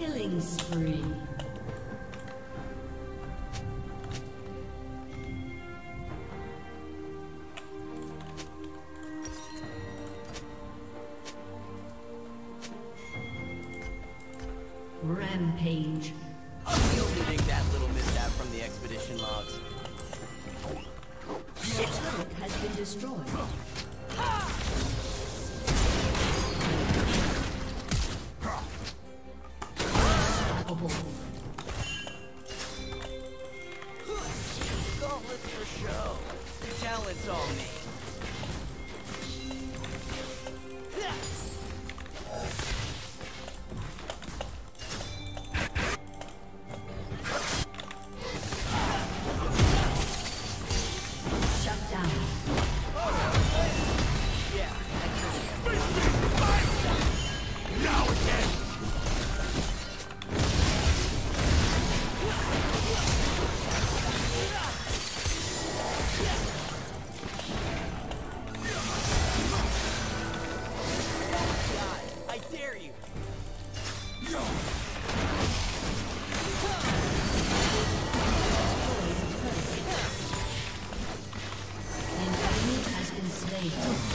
Killing spree. Rampage. I'll be omitting that little mishap from the expedition logs. Your turret has been destroyed. Gauntlets for show. The talent's all me. Shut down. Yeah. Now again! I dare you. An enemy has been slain.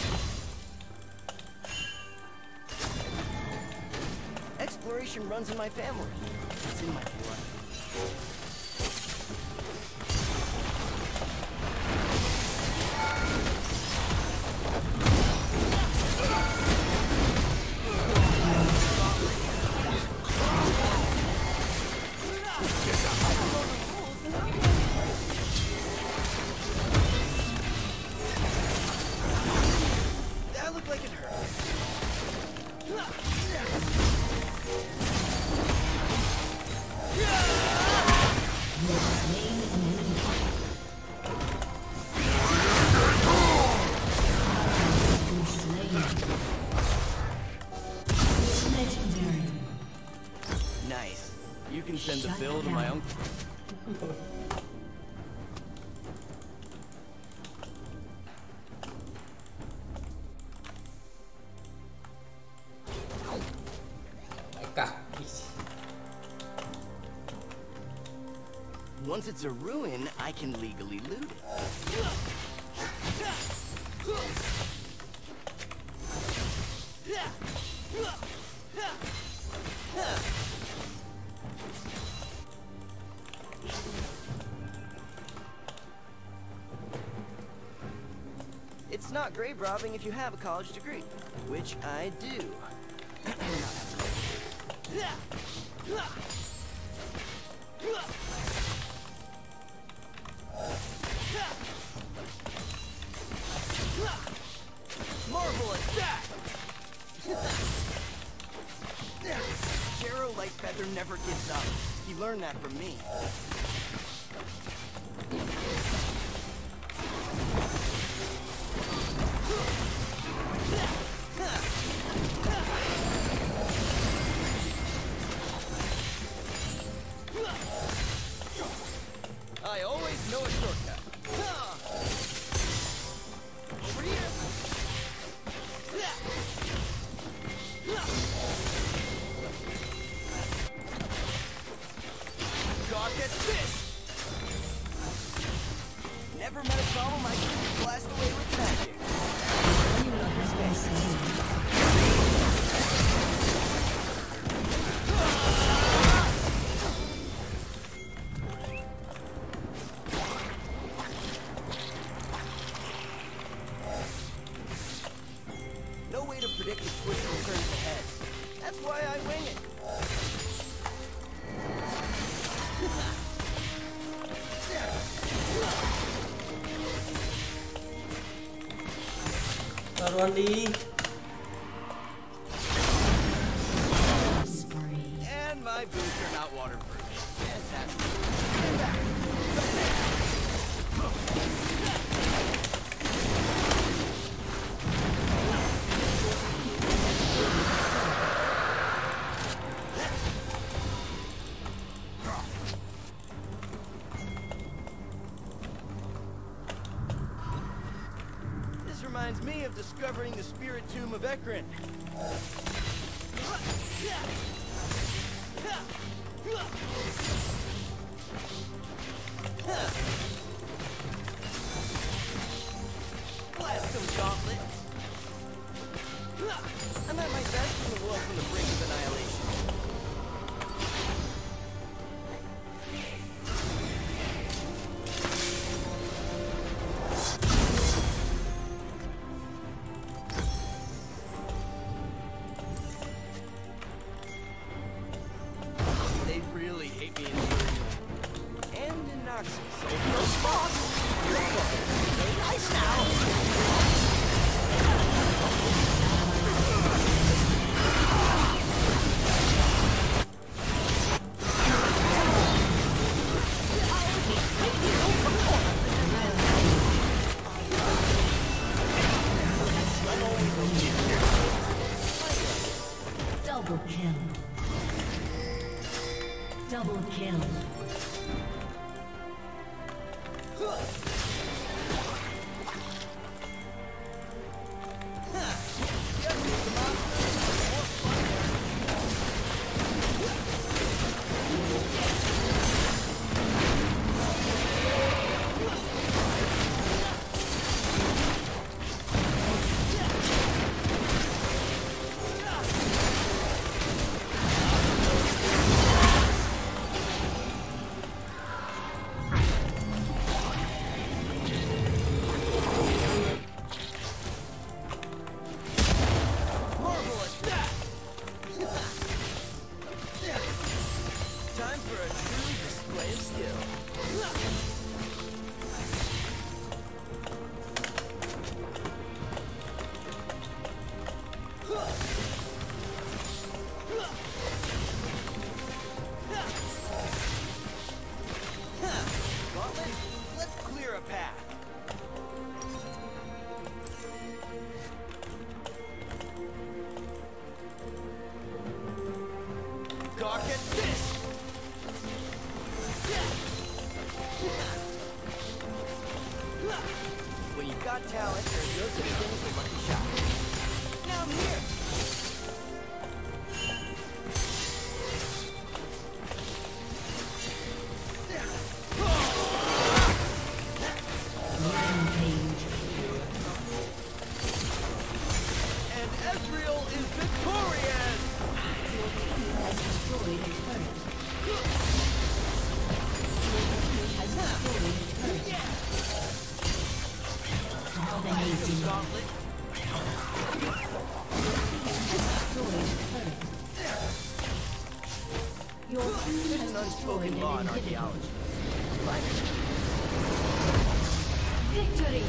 Exploration runs in my family. It's in my blood. That looked like it hurt. You have slain an enemy. Been slain. Legendary. Nice. You can send the Shut bill to my down. uncle. Once it's a ruin, I can legally loot it. It's not grave robbing if you have a college degree, which I do. Marvel attack! Jero Lightfeather never gives up. He learned that from me. I always know a shortcut. Over here. God gets this. Never met a problem I couldn't blast away with magic. Anyone has been slain. No way to predict the twists and turns ahead. That's why I wing it. Taruhan di. Spree. And my boots are not waterproof. Fantastic. This reminds me of discovering the spirit tomb of Ekron. Triple kill. Double kill. When you've got talent, there's no such thing as a lucky shot. Now I'm here. And Ezreal is victorious! Your team has destroyed a turret. Has destroyed a turret. Dominating. Gauntlet. Your team There's has an destroyed unspoken an law in inhibitor. archaeology. Victory!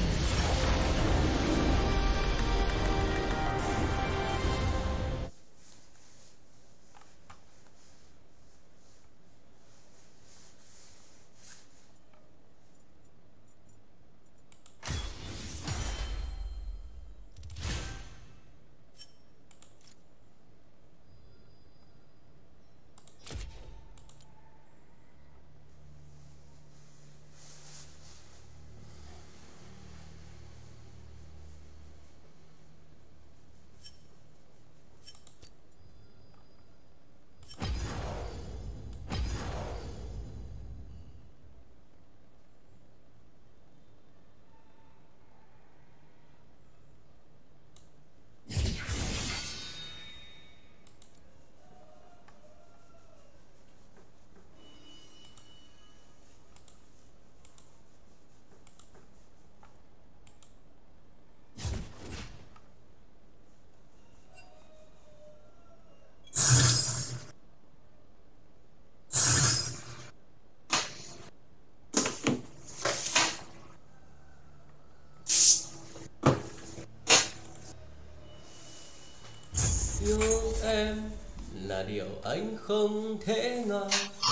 Yêu em là điều anh không thể ngờ.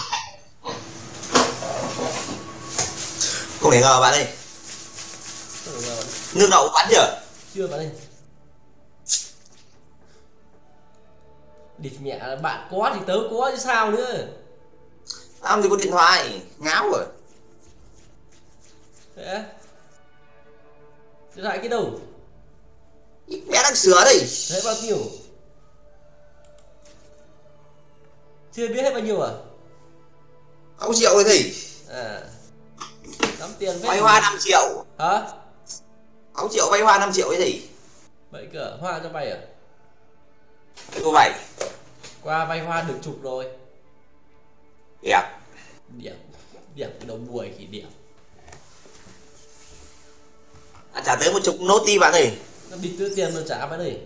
Không thể ngờ bạn ơi. Không thể ngờ bạn. Nước đậu bắn chưa? Chưa bạn ơi. Địt mẹ, bạn có thì tớ có chứ sao nữa. Làm gì có điện thoại, ngáo rồi. Thế điện thoại cái đâu? Mẹ đang sửa đây. Thế bao nhiêu? Chưa biết hết bao nhiêu à? 6 triệu rồi gì? À, lắm tiền phết. Vay hoa 5 triệu. Hả? 6 triệu vay hoa 5 triệu cái gì? Vậy cơ, hoa cho vay à? Cái cô vay. Qua vay hoa được chục rồi. Đẹp. Đẹp, đẹp cái đầu buổi thì đẹp. Trả tới 10 nốt đi bạn ơi. Nó bịt tư tiền mà trả bạn ơi.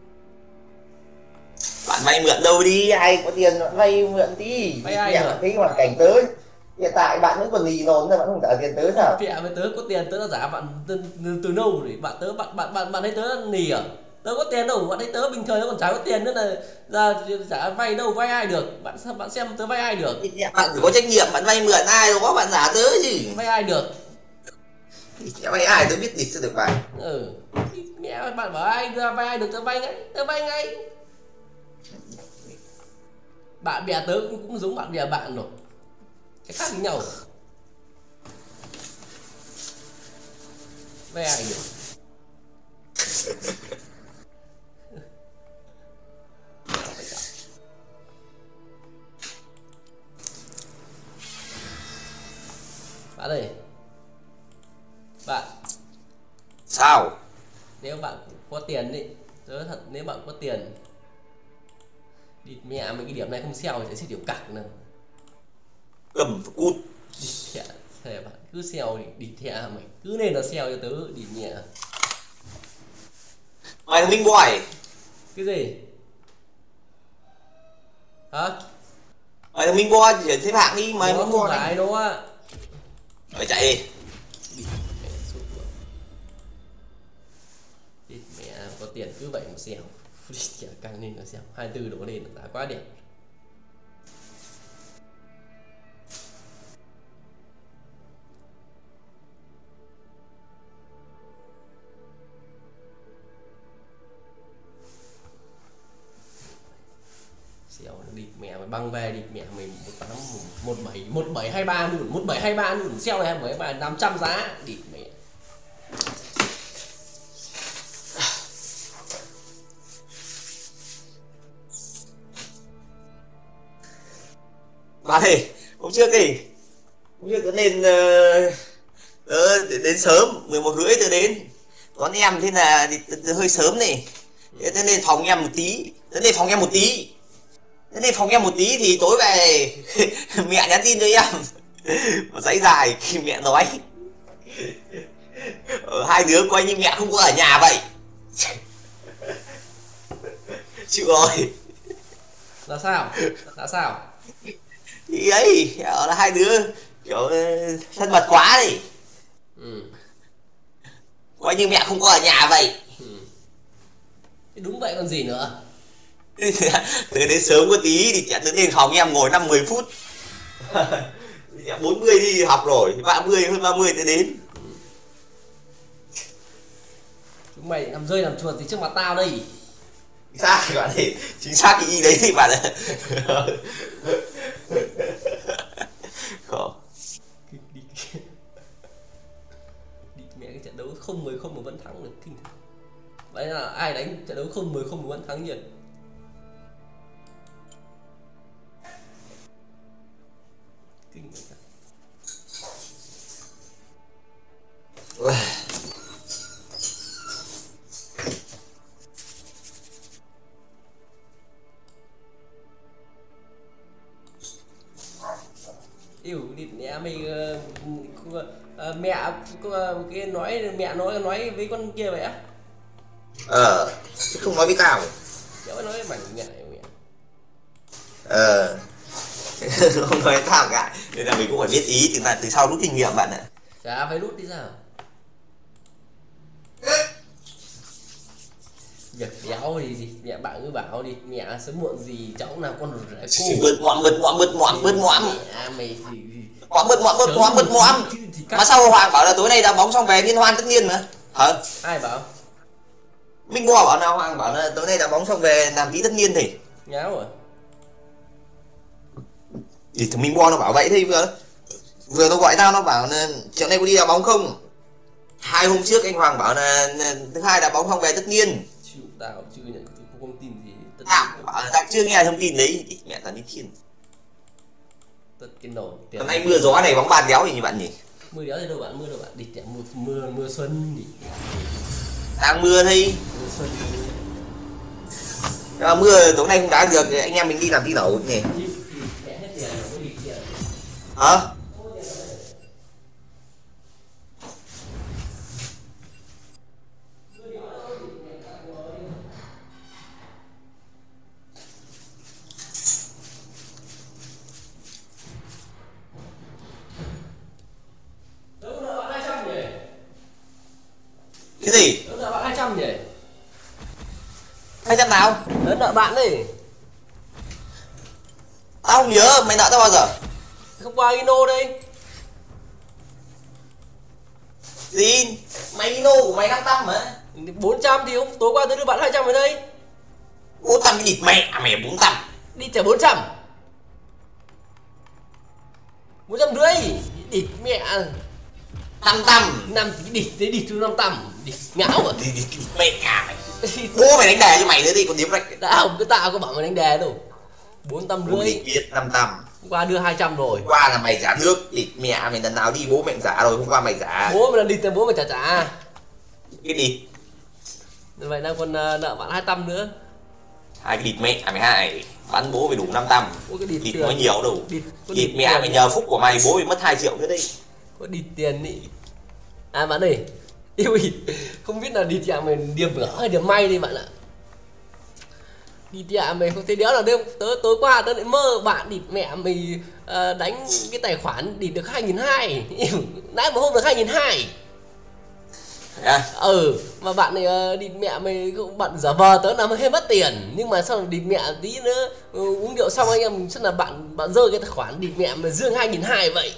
Bạn vay mượn đâu đi, ai có tiền bạn vay mượn tí. Vay ai Mẹ nữa? thấy hoàn cảnh tớ hiện tại bạn vẫn còn lì nồn, bạn không trả tiền tớ sao? Mẹ với tớ có tiền tớ đã trả bạn từ lâu rồi. Bạn tớ bạn thấy tớ nì à? Tớ có tiền đâu, bạn thấy tớ bình thường tớ còn chả có tiền nữa là ra trả vay đâu, vay ai được? Bạn xem tớ vay ai được? Bạn phải có trách nhiệm, bạn vay mượn ai đâu có bạn giả tớ chứ. Vay ai được? Vay ai tớ biết gì sẽ được vay. Ừ. Mẹ bạn bảo ai ra vay ai được tớ vay ngay, tớ vay ngay. Bạn bè tớ cũng giống bạn bè bạn rồi. Cái khác với nhau. Ve ai được. Bạn ơi. Bạn. Sao? Nếu bạn có tiền đi, tớ thật nếu bạn có tiền. Địt mẹ mấy cái điểm này không xeo thì sẽ điểm cặc nữa. Cầm cút. Địt thẻ, thề bạn cứ xeo thì địt thẻ mày cứ nên là xeo cho tớ địt mẹ. Mày thằng Minh Boy. Cái gì? Hả? Mày thằng Minh Boy thì xếp hạng đi, mày Nó Minh không Boy. phải đâu á. Mày chạy đi. Địt mẹ sụp rồi. Địt mẹ có tiền cứ vậy mà xeo. Địt thẻ càng nên là xeo 24 đổ lên là quá đẹp. Xéo địt mẹ mày băng về địt mẹ mày 1723 luôn, 1723 luôn, xeo này 1723 500 giá địt mẹ. Bạn ơi, hôm trước tớ nên đến sớm 11h30 tớ đến. Đón em thế là tớ hơi sớm này. Thế tớ nên phòng em một tí. Thế nên phòng em một tí thì tối về mẹ nhắn tin cho em một dãy dài khi mẹ nói hai đứa coi như mẹ không có ở nhà vậy. Chịu rồi. Là sao? Thì ấy, là hai đứa kiểu thân mật quá đi. Coi như mẹ không có ở nhà vậy. Đúng vậy còn gì nữa. Tớ đến sớm có tí thì tớ đến phòng em ngồi 5-10 phút. 40 đi học rồi, 30 hơn 30 tớ đến. Chúng mày nằm rơi nằm chuột thì trước mặt tao đây. Xác thì bạn ấy, chính xác cái ý đấy thì bạn ạ. Khổ. Mẹ cái trận đấu 0-10 mà vẫn thắng được kinh thật. Vậy là ai đánh trận đấu 0-10 mà vẫn thắng nhỉ? Kinh thật. Yêu địt mẹ mày mẹ cái nói với con kia vậy á? Chứ không nói với tao. Cháu nói với mày ngại mẹ. Không nói với tao cả. Nên là mình cũng phải biết ý từ sau rút kinh nghiệm bạn ạ. Chả phải rút đi sao? Việc đéo thì mẹ bạn cứ bảo đi mẹ sớm muộn gì cháu cũng làm con rể cô. Bứt mõm. Mẹ mày thì Bứt mõm. Mà sao Hoàng bảo là tối nay đá bóng xong về liên hoan tất nhiên mà. Hả? Ai bảo? Minh Boa bảo nào, Hoàng bảo là tối nay đá bóng xong về làm tí tất nhiên thì. Nháo rồi. Thì thằng Minh Boa nó bảo vậy thì vừa nó gọi tao nó bảo là chiều nay có đi đá bóng không? 2 hôm trước anh Hoàng bảo là thứ hai đá bóng xong về tất nhiên. Chịu tao chưa nhận không tin gì. Tao bảo là tao chưa nghe thông tin đấy. Mẹ tao đi thiên. Tất cái nổ. Hôm nay mưa gió này bóng bàn đéo gì như bạn nhỉ? Mưa đéo gì đâu bạn, mưa đâu bạn. Địt mẹ mưa xuân đi. Đang mưa thôi. Mưa xuân. Mưa tối nay không đá được anh em mình đi làm tí nổ nhỉ? Hả? Cái gì? Tớ nợ bạn 200 nhỉ? 200 nào? Tớ nợ bạn đi. Tao không nhớ, mày nợ tao bao giờ? Không qua Ino đây. Gì? Mày Ino của mày 500 mà. 400 thì tối qua tớ đưa bạn 200 ở đây. 400 cái địt mẹ, mày 400. Đi trả 400. 150 địt mẹ. Tăm Năm địt thế địt thứ 500 địt ngáo à. đi mẹ nhà mày. Bố mày đánh đề cho mày nữa đi còn điếm rạch. Tao có bảo mày đánh đề đâu. 450. Biết 500. Hôm qua đưa 200 rồi. Hôm qua là mày giả nước địt mẹ mày, lần nào đi bố mẹ giả rồi, hôm qua mày giả. Bố mày là địt thì bố mày trả. Cái địt. Vậy đang còn nợ bạn 200 nữa. Hai cái địt mẹ mày hai. Bắn bố mày đủ 500. Ôi cái địt Địt tiền. nói nhiều đâu. Có địt mẹ mày nhờ phúc của mày bố mày mất 2 triệu nữa đây. Có địt tiền ý. À bạn ơi. Yêu ơi, không biết là địt nhà mày điểm gỡ hay điểm may đi bạn ạ. Địt nhà mày không thấy đéo nào đêm tối qua tớ lại mơ bạn địt mẹ mày đánh cái tài khoản địt được 2.200. Nãy một hôm được 2.200. Mà bạn này địt mẹ mày cũng bận giả vờ tớ làm hơi mất tiền, nhưng mà sau địt mẹ tí nữa uống rượu xong anh em chắc là bạn rơi cái tài khoản địt mẹ mày dương 2.200 vậy.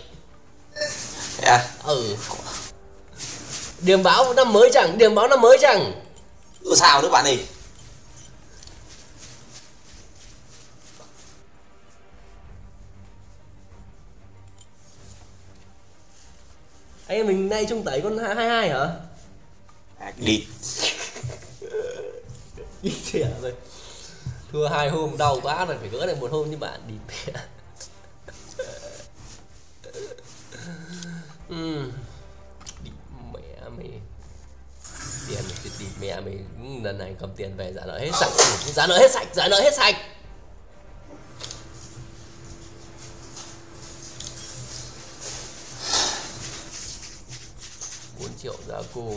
Điểm báo năm mới chẳng, điểm báo năm mới chẳng. Sao nữa bạn ơi. Anh em mình nay trung tẩy con 22 hả? Đi. Đi trẻ rồi. Thua 2 hôm đau quá rồi phải gỡ được 1 hôm như bạn địt mẹ. Địt mẹ mày. Tiền địt mẹ mày, lần này cầm tiền về giả nợ hết sạch. Giả nợ hết sạch. Triệu giá cô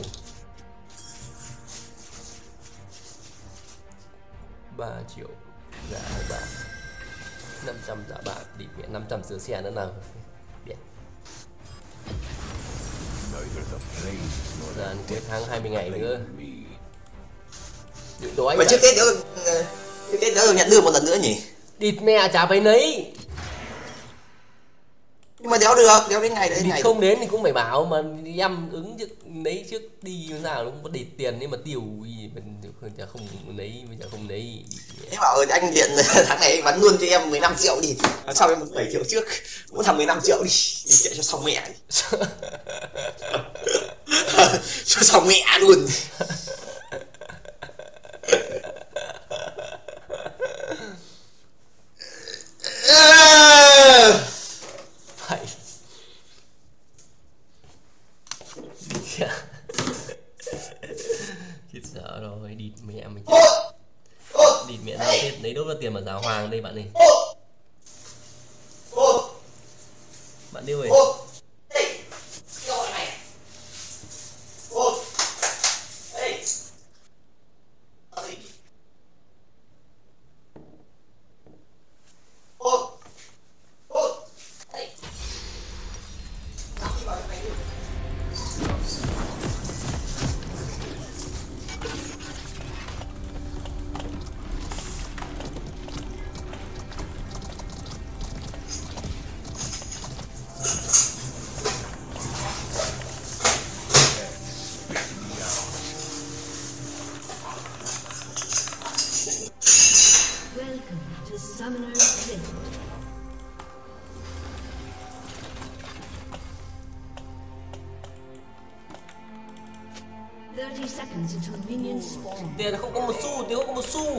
3 triệu giá bạc 500 giá bạc địt mẹ 500 sửa xe nữa nào điện ra cuối tháng 20 ngày nữa. Mà trước Tết nữa nhận lương một lần nữa nhỉ? địt mẹ chả phải nấy. Nhưng mà đéo được, đéo đến ngày đấy ngày. Không đến thì cũng phải bảo mà em ứng trước lấy trước đi như nào nó cũng có địt tiền nhưng mà tiêu gì mình không lấy, bây giờ không lấy. Thế bảo anh điện tháng này anh bắn luôn cho em 15 triệu đi. Sau em 7 triệu trước. Cũng thằng 15 triệu đi. Đi chạy cho xong mẹ đi. Cho xong mẹ luôn. Phải. Chết sợ rồi, địt mẹ mình. Địt mẹ ra chết lấy đốt ra tiền mà giáo hoàng đây bạn ơi. Bạn yêu ơi. Welcome to Summoner's Rift. Seconds until minions spawn. Tiền không có một xu, tiền không có một xu.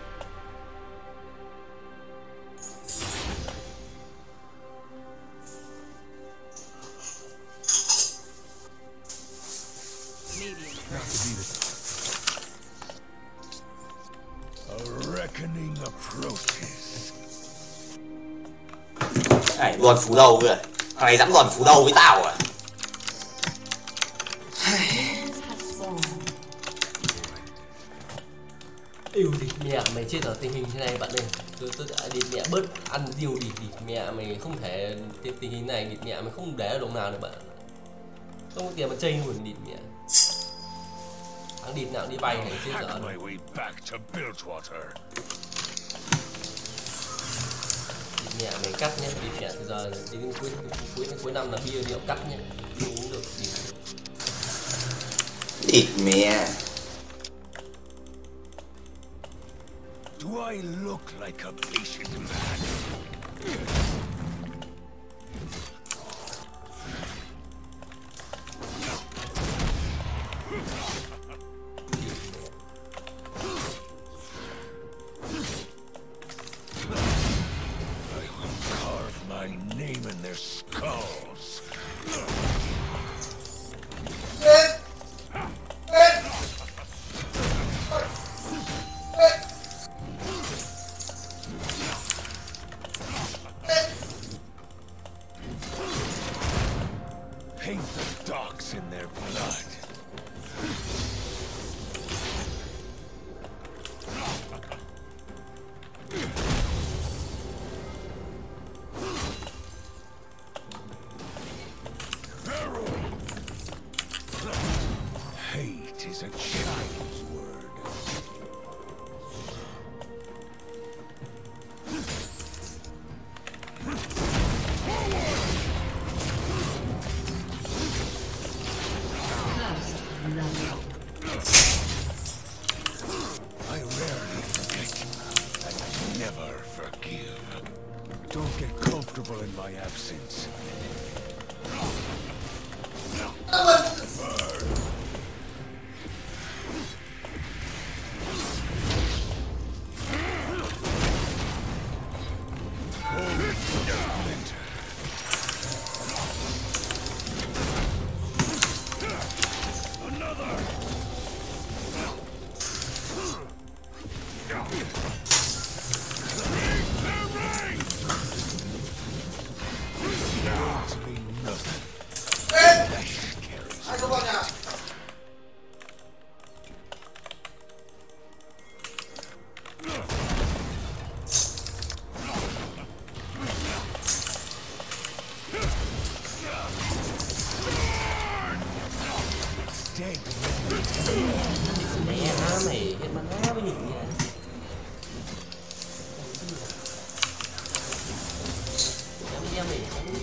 Này, luồn phủ đầu kìa. Thằng này dám luồn phủ đầu với tao à? Yêu địt mẹ mày chết ở tình hình thế này bạn ơi. Tôi đã địt mẹ bớt ăn tiêu địt mẹ mày không thể tình hình này địt mẹ mày không để ở đồng nào được bạn. Không có tiền mà chơi nguồn địt mẹ. Thằng địt nào đi bay này chết dở rồi. Địt mẹ mày cắt nhé, địt mẹ từ giờ đến cuối năm là bia rượu cắt nhé. Không uống được địt. Địt mẹ. Do I look like a patient man? their skulls. Paint the dogs in their blood. Hate is a child's word. I rarely forget, and I never forgive. Don't get comfortable in my absence. Mẹ mày hết mà nó với nhìn nha. Em mày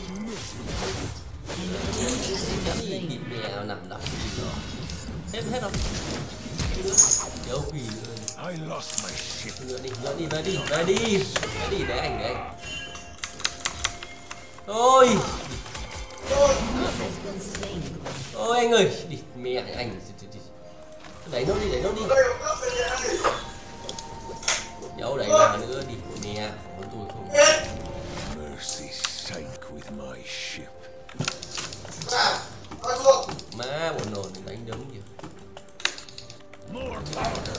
chấm nhịp mẹ nằm đọc hết không? Đâu quỷ nữa. I lost my ship. Nữa đi để anh. Ôi anh ơi, đi mẹ anh. Đẩy nó đi. Dẫu đẩy vào nữa đi mẹ, con tôi không. Mercy sank with my ship. Má buồn nồn đánh đấm kìa. More powder.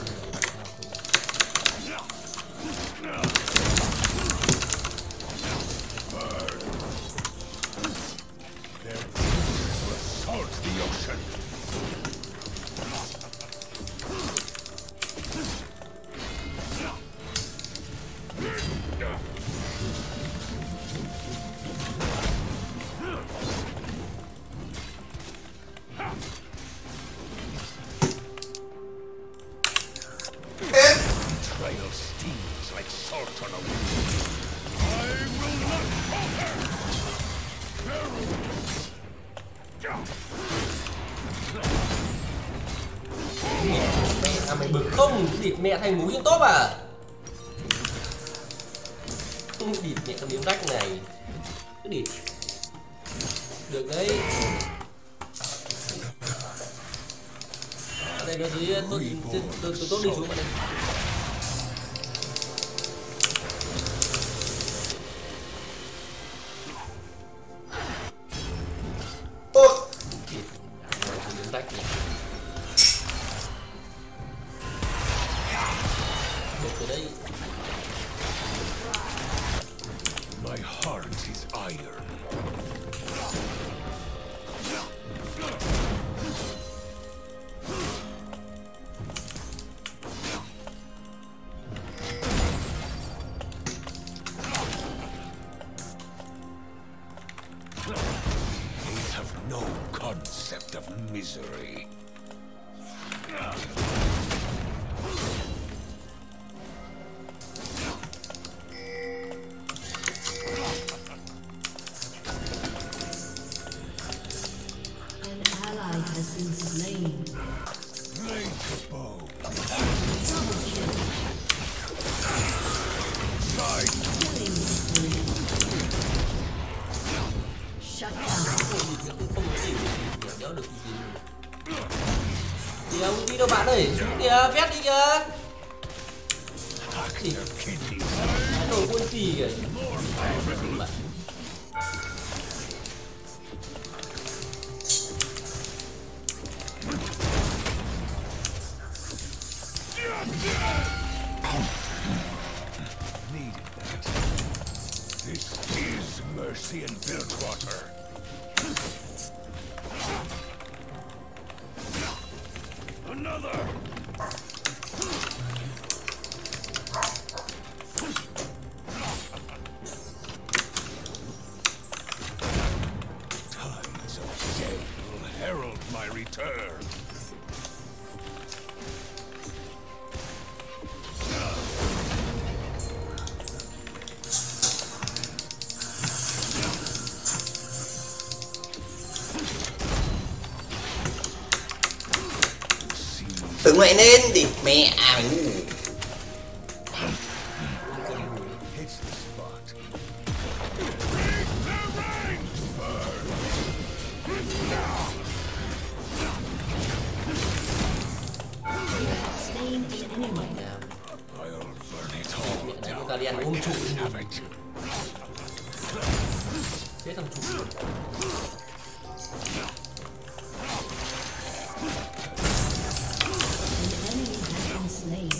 Their tears will salt the ocean. Betrayal stings like salt on a wound. I will not falter! Mẹ mày bực không? Địt mẹ thành múi trên top à? Địt mẹ cái miếng rách này. Cái địt. Được đấy. Ở đây nó dưới tôi đi xuống ở đây. Miếng rách này. Được từ đây. My heart is iron. They have no concept of misery. An ally has been slain. Blade the bow. Double kill. Killing spree. Shut down. Không có gì đéo được gì. Kìa ông đi đâu bạn ơi? Kìa vét đi kìa. Gì? Đồ quân phì kìa. This is mercy in Bilgewater. Another. Tides of gale herald my return. Tưởng mẹ nên thì mẹ mày ngu. Hits the spot. Slain the enemy. I'll burn it all Mẹ này down. con Guardian ôm trụ Have it. chết thằng trụ. An enemy has been slain.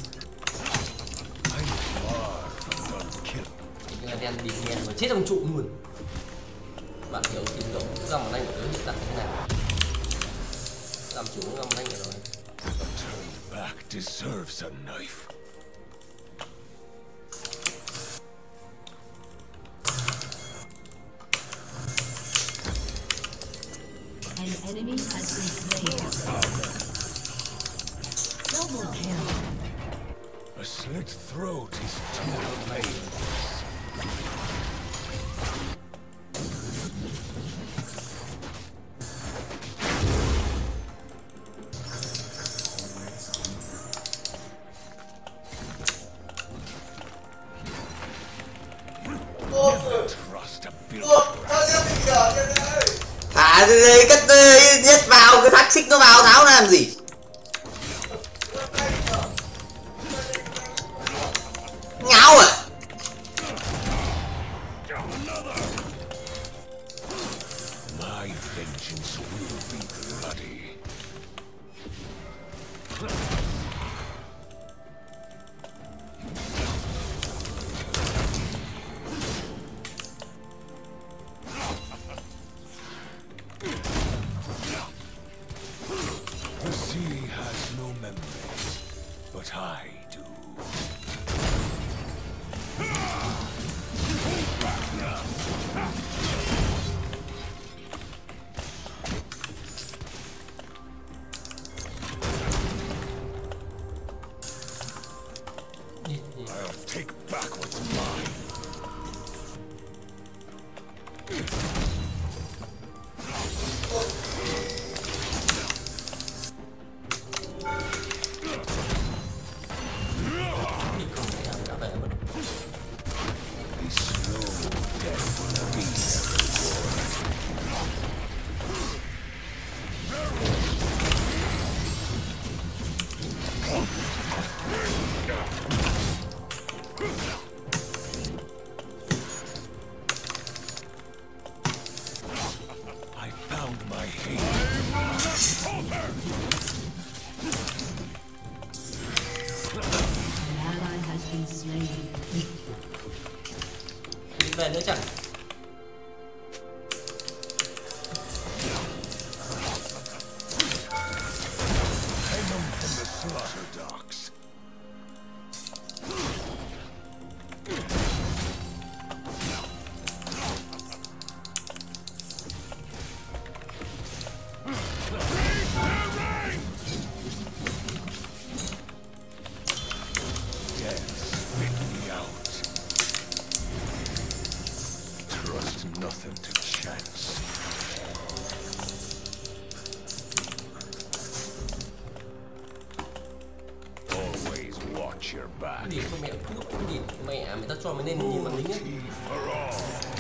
I'm far from unkill. Con Guardian bị nghẹn mà chết thằng trụ luôn. Bạn hiểu tiến độ dòng anh của tớ hiện tại thế nào? Làm chủ dòng anh rồi. A turn back deserves a knife. An enemy has been slain. Double kill. A slit throat is too painless. Never trust a Bilgewater. À cái nhét vào cái thắt xích nó vào tháo làm gì? Ngáo à? My vengeance will be bloody. The sea has no memories, but I do. I'll take back what's mine. The slow death will be their reward. I found my hate. An ally has been slain. Đi về nữa chẳng. Hang them from the slaughter docks. Death spit me out. Trust nothing to chance. Always watch your back. Cái gì cho mẹ cứ cái gì mẹ người ta cho mày nên nhìn mặt lính ấy. Tea for all.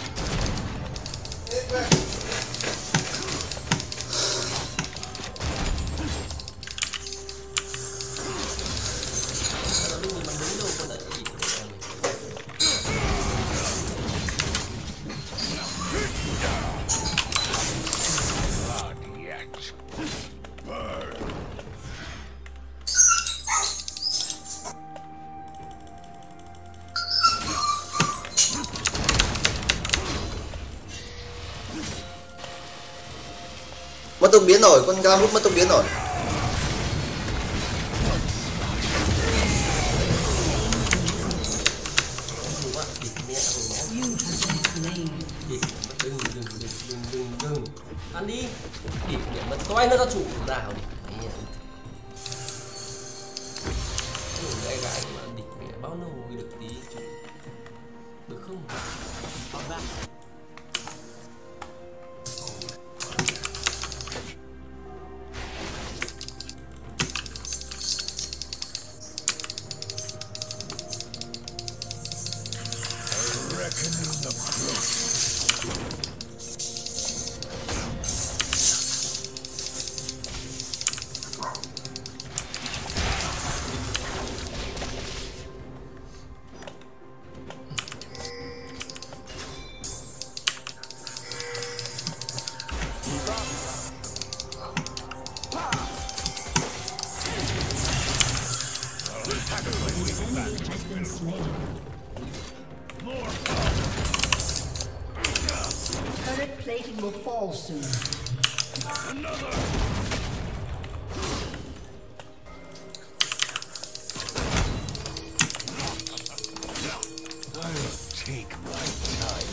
Tao đâu nhìn mặt lính đâu con đã chỉ của em. Not yet. Burn. Mất tông biến rồi, con Glamút mất tông biến rồi. Đừng ăn đi địt mẹ mất toay nó ra chủ nào gái gái mà địt mẹ bao lâu mới được tí chủ được không? Turret plating will fall soon. I'll take my time.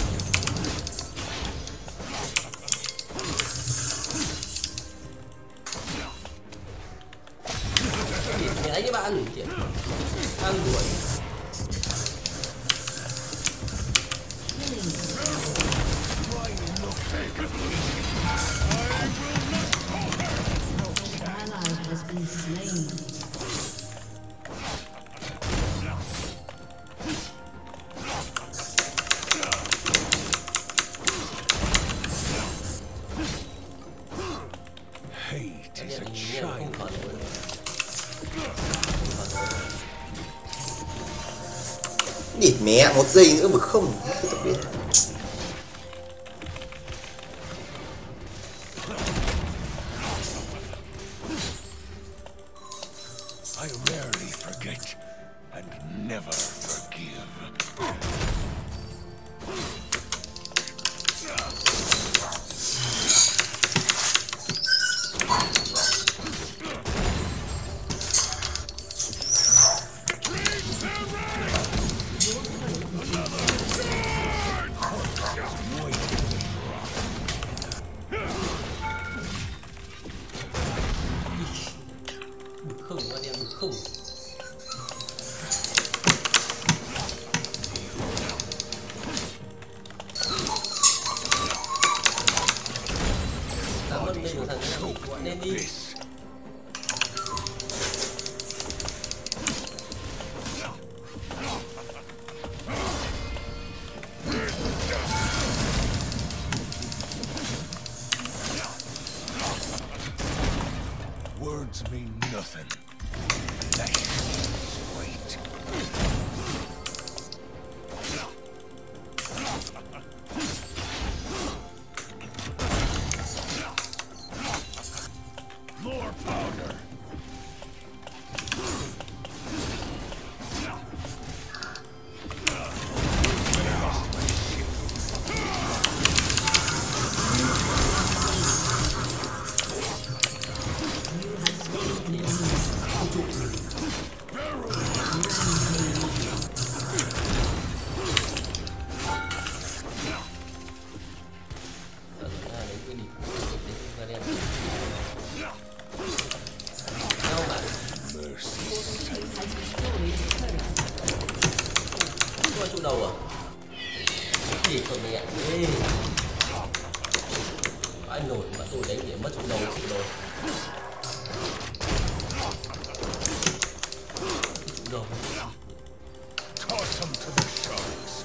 Mẹ đấy các bạn ăn đuổi. Ally has been slain. Hate is a child. Địt mẹ, 1 giây nữa mà không tiếp tục biến. I rarely forget and never forgive. Được không anh em, được không? Cảm ơn đây là thằng này bị gọi lên đi. Words mean nothing. Actions wait. More powder. Chỗ đầu à? Gì còn mẹ ê. Anh nổi mà tôi đánh để mất chỗ đầu rồi. Chỗ đầu. Toss them to the sharks.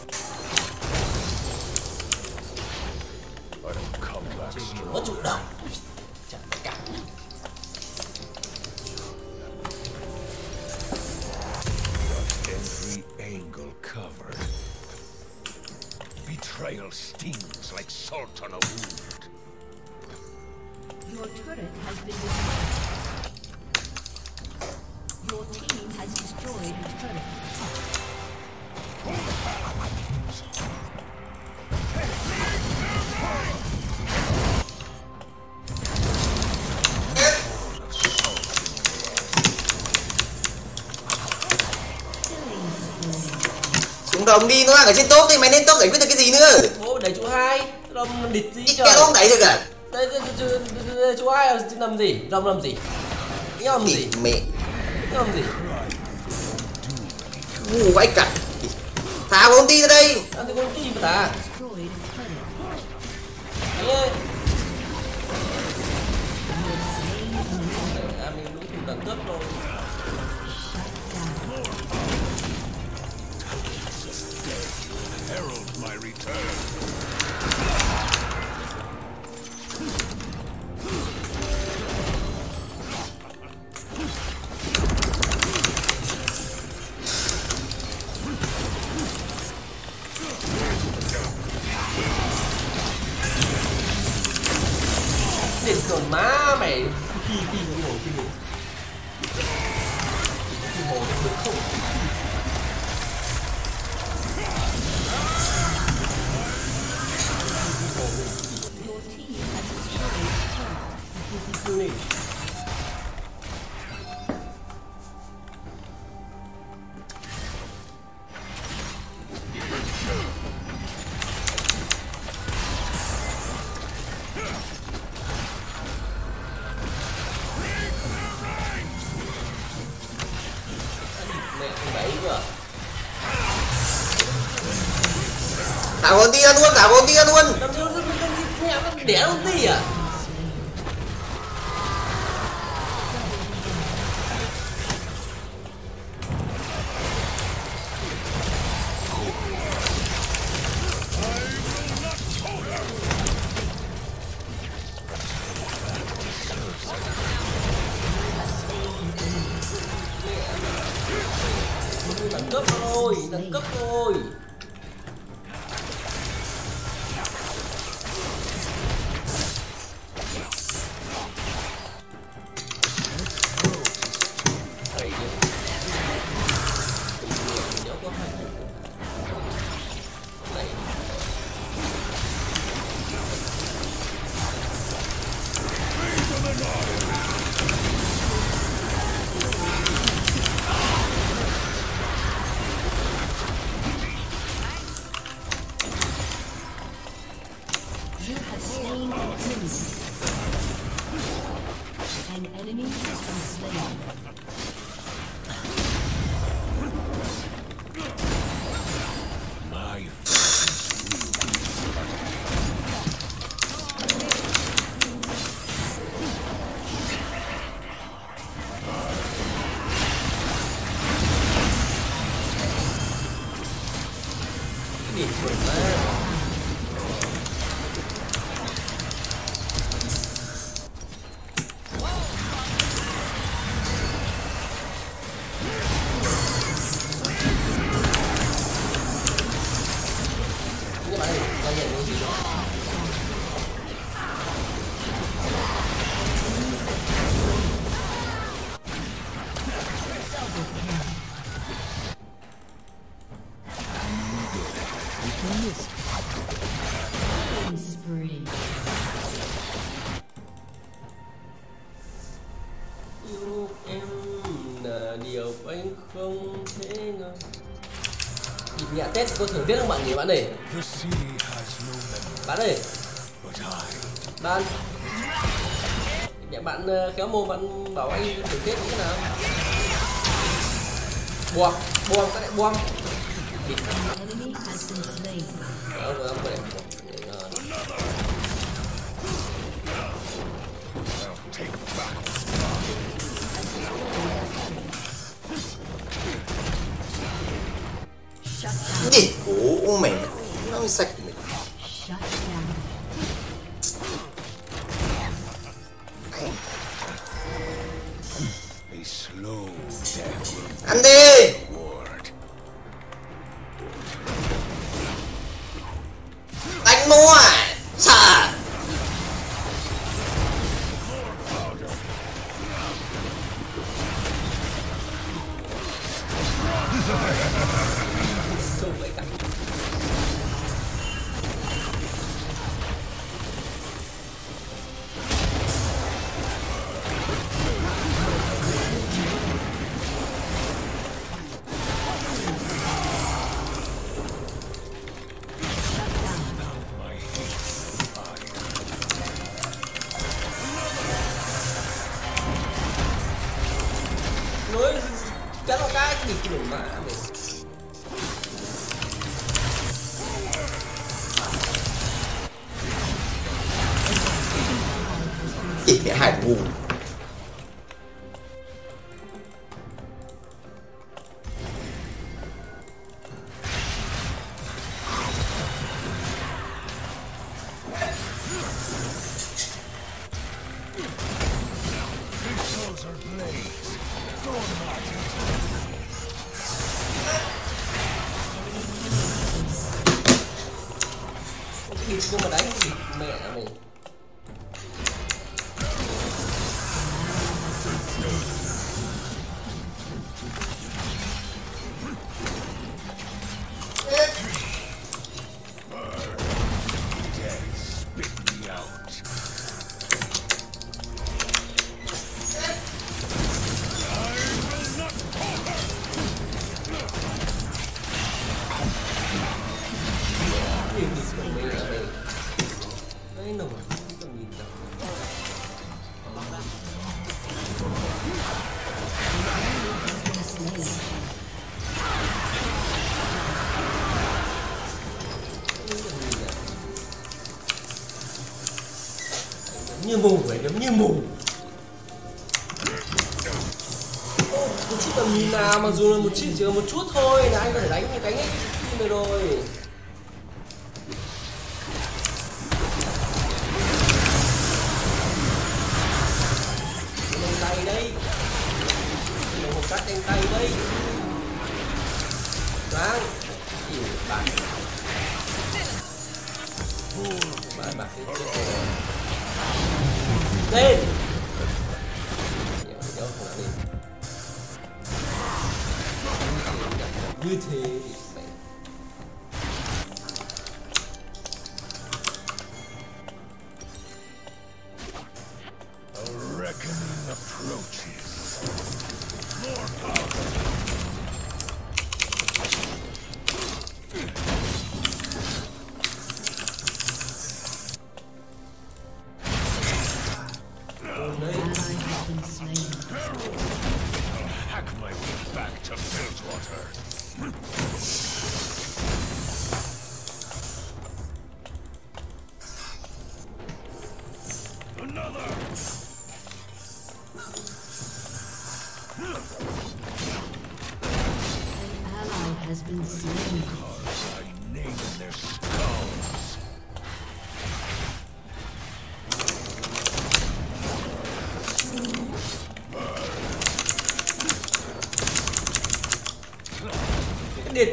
Let them come back strong. Mất chỗ đầu. Chẳng cả. Every angle covered. Betrayal stings like salt on a wound. Your turret has been destroyed. Your team has destroyed a turret. rồng đi, nó đang ở trên top thì mày lên top giải quyết được cái gì nữa? Bố đẩy chỗ 2, rồng địt gì Cái nó không đẩy được à? Đây chỗ 2 làm gì? Rồng làm gì? Nhau làm gì? Mẹ. Nhau làm gì? Ngu vãi cả. Thả con ti ra đây. Ăn thì con gì mà ta? Anh ơi. Mình đúng thủ đẳng cấp rồi. Herald my return. Đền cồn má mày khi cái hồ cái hồ được không? Mẹ không đẩy cơ. Thả con ti ra luôn, thả con ti ra luôn. Mẹ nó đẻ con ti à? Đẳng cấp thôi, đẳng cấp thôi. An enemy has been slain. My Điểm chuẩn mà. Các bạn ơi, ra nhận cái gì đó. Spree. Yêu em là điều anh không thể ngờ. Nhịp nhạc Tết có thưởng Tết không bạn nhỉ bạn ơi? the sea has no memory, Bạn ơi, but I bạn bạn khéo mồm bạn bảo anh thưởng Tết như thế nào? Buông, buông cái này buông. An enemy has been slain. Không phải. I'll take back. Shut down. Gì? Ủa mày nó sạch mày. Shut down. A slow death will Ăn đi. reward. Đánh nó à? Xà. Không phải cả. hai ngu. Địt nhưng mà đánh địt mẹ mày. Như mù vậy, giống như mù. Một chút tầm nhìn nào, mặc dù là chỉ có một chút thôi là anh có thể đánh như cánh ấy này rồi. Đánh tay đây, một cắt đánh tay đây. Đoán, chịu bạn. Bạn bạc sẽ chết. Lên như thế thì phải reckoning approaches. More power. Hack my way back to Bilgewater. Another. An ally has been slain. I name their skulls. Địt.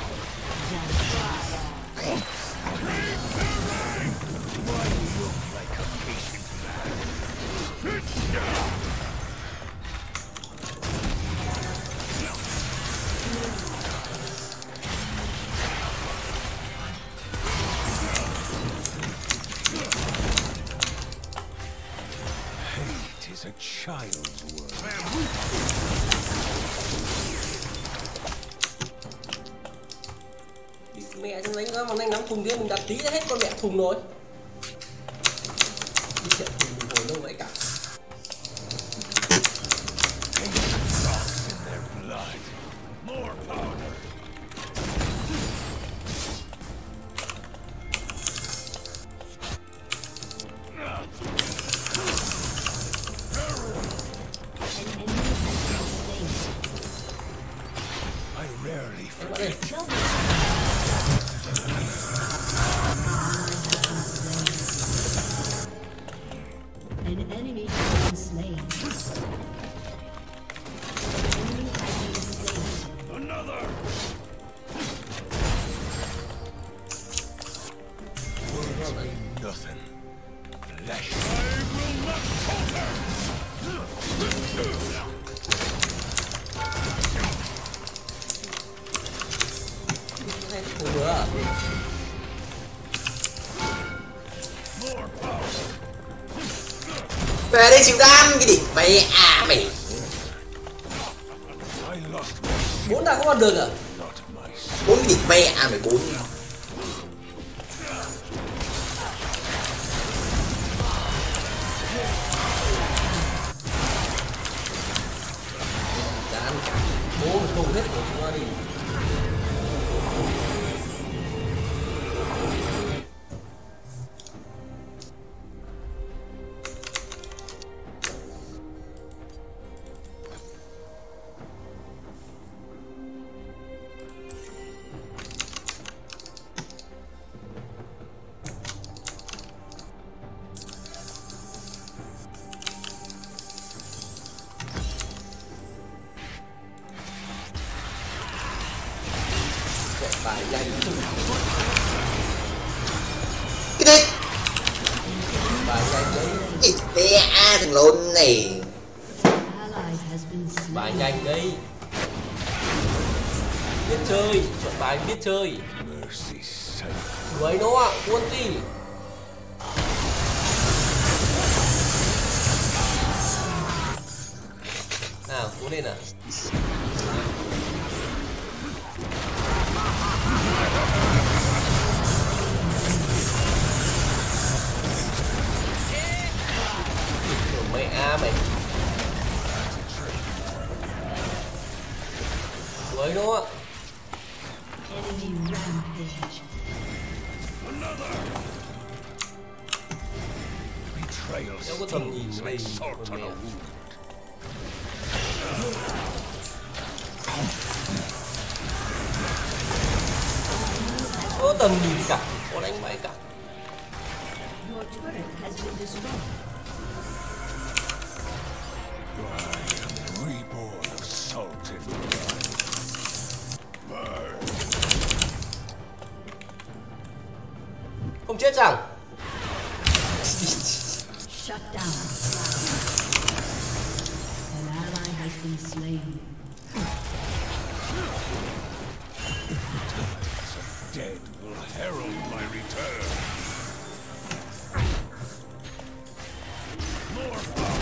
Hate is a child's word. Mẹ trong đánh có mà anh nắm thùng thế mình đặt tí đã hết con mẹ thùng rồi. Đi chuyện thùng mình hồi lâu vậy cả. Drops in their blood. More powder. I rarely Em bạn ơi. An enemy has been slain. An enemy has been slain. another. Words mean nothing. Flesh. I will not falter. Hay thùng nữa. More power. Về đây chịu đam cái đỉnh mày à mày. I lost my 4 thằng không còn được à? not my Bốn cái đỉnh mày à mày bốn. Chán. Bố mình không hết của chúng nó đi. Cái đi. Bài nhanh đấy. Cái bé thằng lôn này. Bài nhanh đấy. Biết chơi, chọn bài biết chơi. Đuổi nó ạ, quân ti. Nào, cuốn lên nào. Mẹ mày. Đuổi nó ạ. Em có tầm nhìn này mẹ. Có tầm nhìn cả, có đánh máy cả. Không chết chẳng. Shut down. An ally has been slain. Dead will herald my return. More power.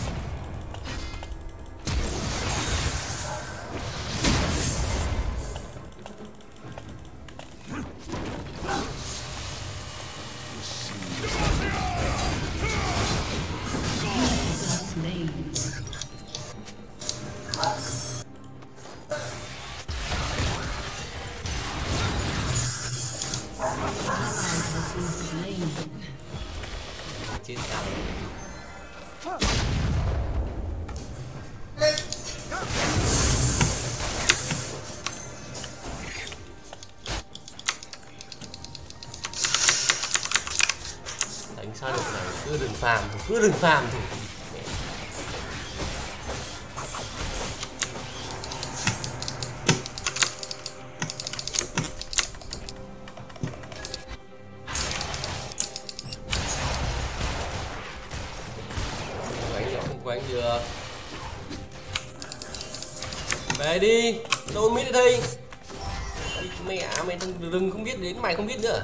Chiến thắng. Đánh sao được này, cứ đừng phàm thì anh được. Về đi, đâu mít đây. Mẹ mày đừng không biết đến mày không biết nữa.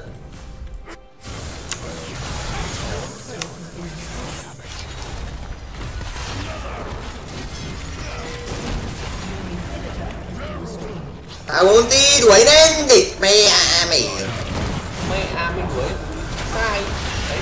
Ulti đuổi lên địch mẹ mày. Mẹ mình đuổi sai. Đấy.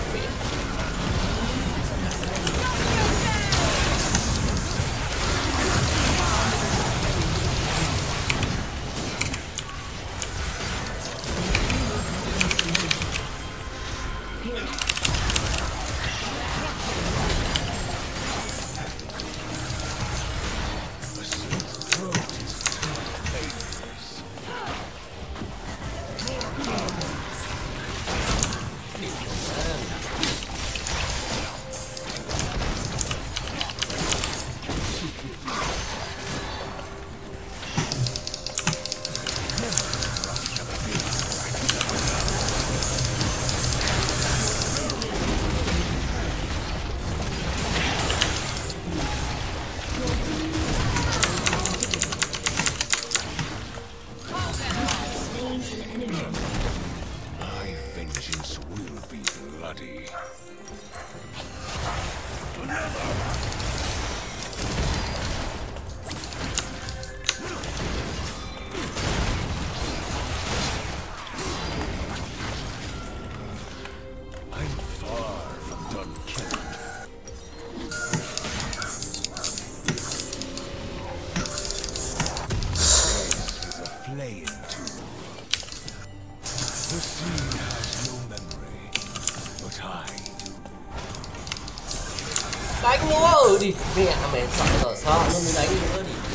Đánh nó ở đi. Mẹ mày sợ rồi sao nó mới đánh nữa đi.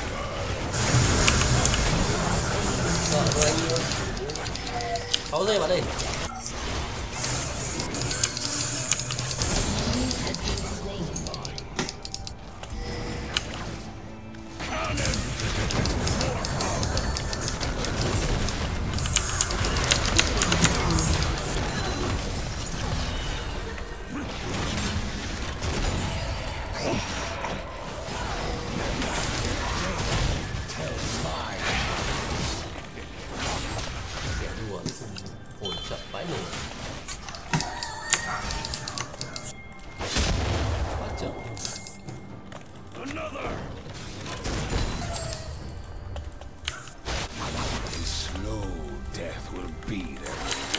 Sợ rồi anh ơi. 6 giây vào đây. rồi. Quá chậm. Slow death will be their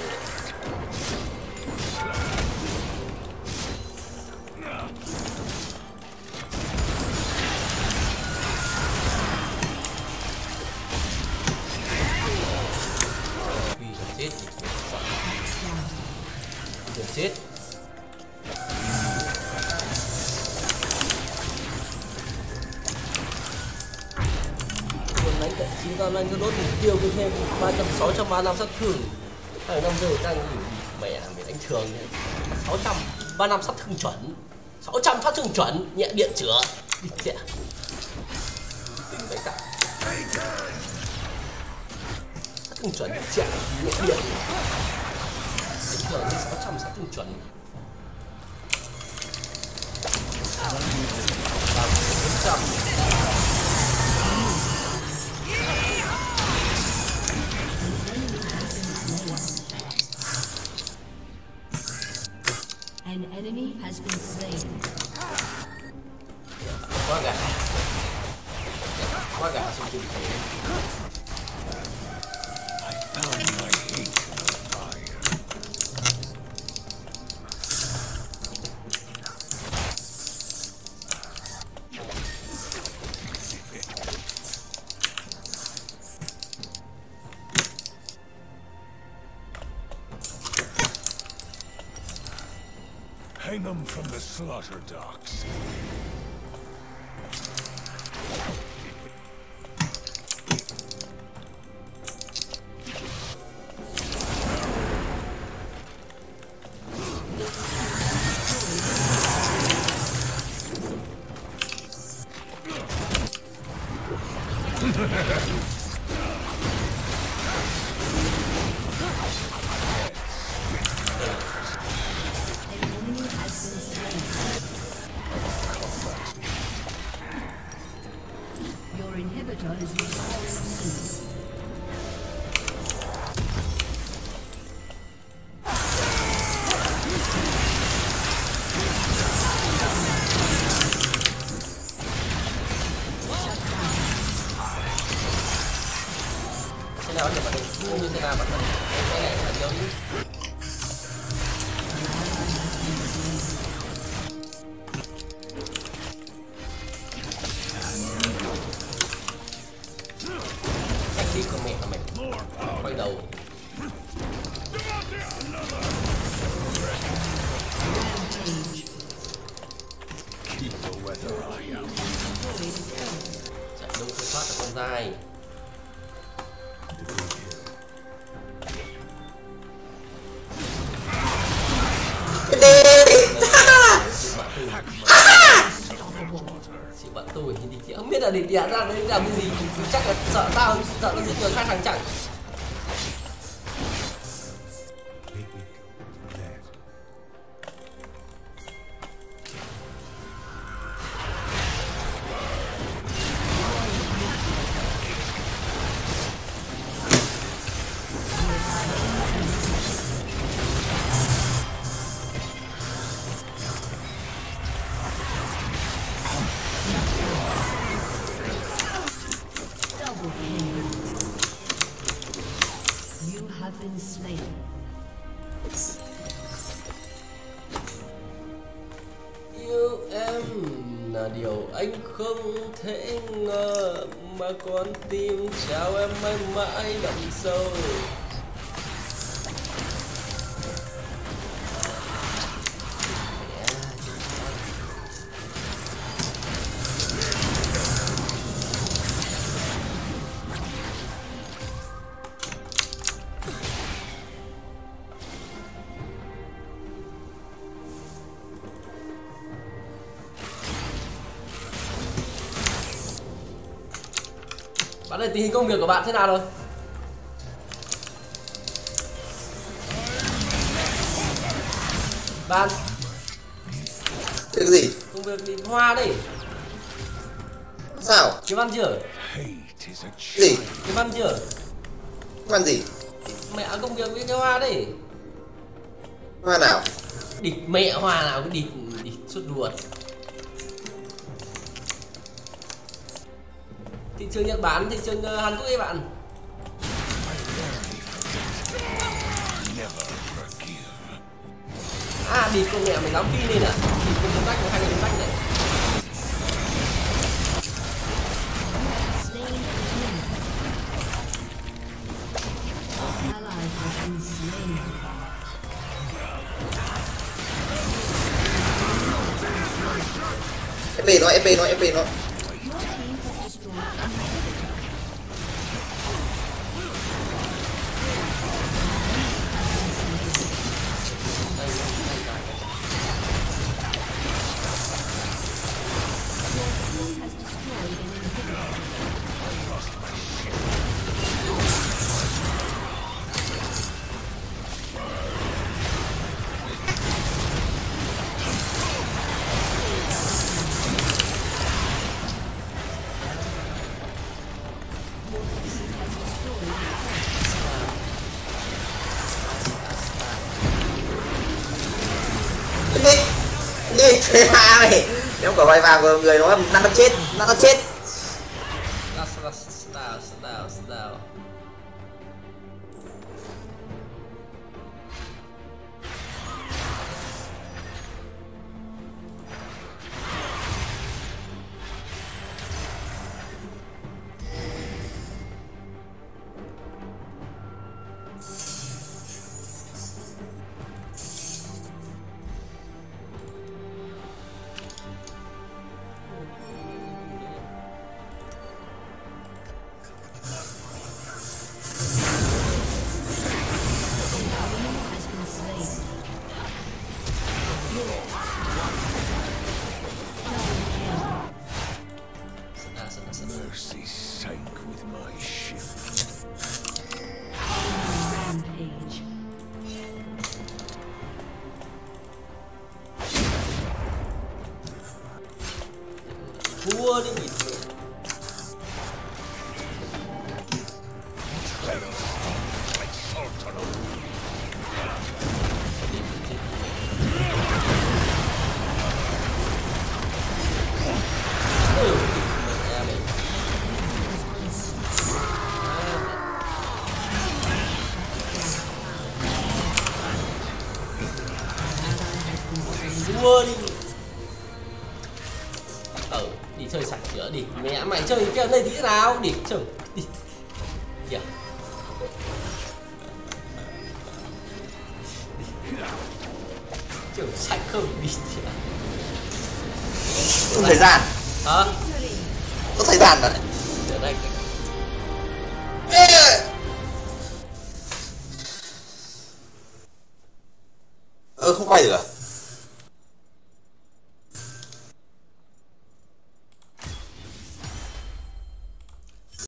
chết. Còn đánh cận chiến con anh cứ đốt mục tiêu cứ thêm 300 635 sát thương. Thằng 5 giờ đang mẹ mày đánh thường nhỉ. 635 sát thương chuẩn. 600 sát thương chuẩn, nhẹ điện chữa. Đi kìa. Tính vậy cả. Sát thương chuẩn chạy nhẹ điện. Đánh thường 600 sát thương chuẩn. An enemy has been slain. Quá gà. Quá gà xong chuyện thế. I found my hate in the fire. Hang them from the slaughter docks. Thế nào để bạn cũng như thế nào bạn cái này là giống cách đi của mẹ mình quay đầu. Chạy đúng cái thoát ở con dai. Chị bạn tôi thì chị không biết là địch điện ra đấy làm cái gì, chắc là sợ tao sợ nó giết người khác hàng chẳng. Yêu em là điều anh không thể ngờ, mà con tim chào em mãi mãi đậm sâu. Bạn ơi, tình hình công việc của bạn thế nào rồi? Bạn Cái gì? công việc đi hoa đấy. Sao? Kiếm ăn chưa? Gì? Kiếm ăn chưa? Ăn gì? Mẹ công việc với cái hoa đấy. Hoa nào? Địch mẹ hoa nào, cái địch suốt ruột. Thị trường Nhật Bản, thị trường Hàn Quốc ấy bạn. À, địch con mẹ mày dám phi lên à? Địch con đánh tách, hai người đánh này. FP nó, FP nó, FP nó. Đi mày nếu quả bay vàng của người nó nó chết, nó chết. Down. Mercy sank with my ship. Rampage. Thua đi nhỉ. Thua đi. Đi chơi sạch nữa đi. Mẹ mày chơi cái này thế nào? Đi chơi đi. Kìa. Chơi sạch không đi. Có thời gian. Hả? Có thời gian rồi. Ở đây. Không quay được à?